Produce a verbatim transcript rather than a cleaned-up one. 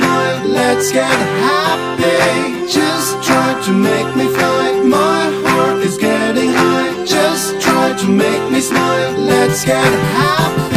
smile. Let's get happy. Just try to make me fly. My heart is getting high. Just try to make me smile. Let's get happy.